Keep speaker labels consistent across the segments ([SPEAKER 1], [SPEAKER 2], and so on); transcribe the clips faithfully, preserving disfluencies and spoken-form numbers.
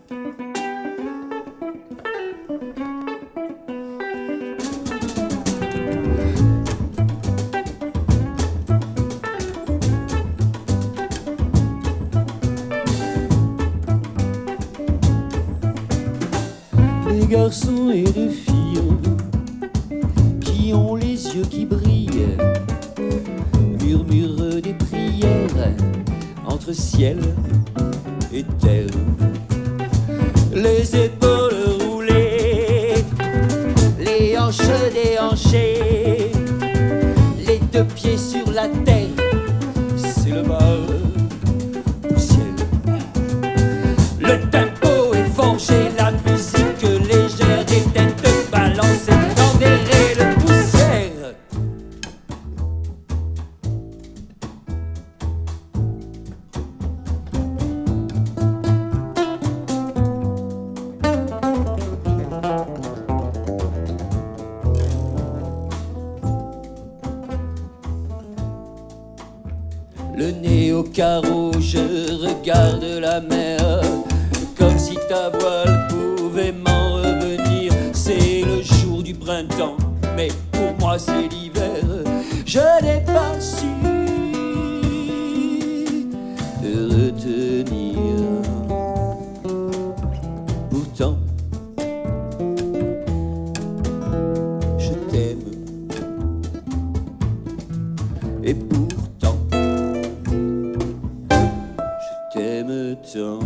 [SPEAKER 1] Des garçons et des filles qui ont les yeux qui brillent, murmurent des prières entre ciel et terre, les épaules roulées, les hanches déhanchées, les deux pieds sur la terre, c'est le bal au ciel. Le tempo est forgé, la musique légère, des têtes balancées dans des raies de poussière. Le nez au carreau, je regarde la mer, comme si ta voile pouvait m'en revenir. C'est le jour du printemps, mais pour moi c'est l'hiver. Je n'ai pas su te retenir. Pourtant, je t'aime. Et pourtant, je t'aime tant.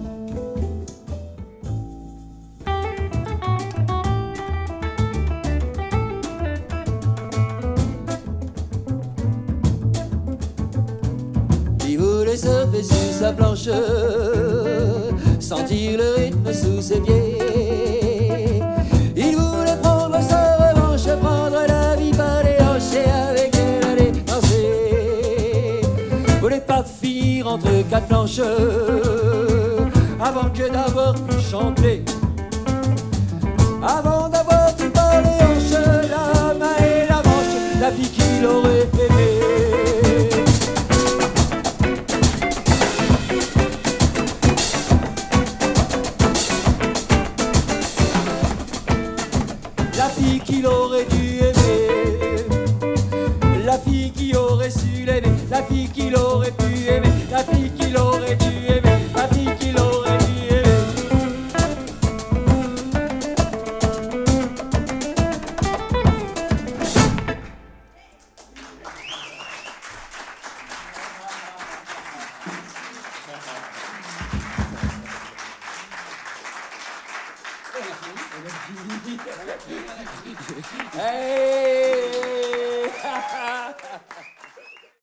[SPEAKER 1] Il voulait surfer sur sa planche, sentir le rythme sous ses pieds. Il voulait prendre sa revanche, prendre la vie par les hanches et avec elle aller danser. Voulait pas finir entre quatre planches avant que d'avoir pu chanter, avant d'avoir pu par les hanches, la main et la manche, la fille qu'il aurait aimée. La fille qu'il aurait dû aimer, la fille qui aurait su l'aimer, la fille qu'il aurait pu aimer, la fille qu'il aurait dû aimer, la fille qu'il aurait dû aimer. Hey!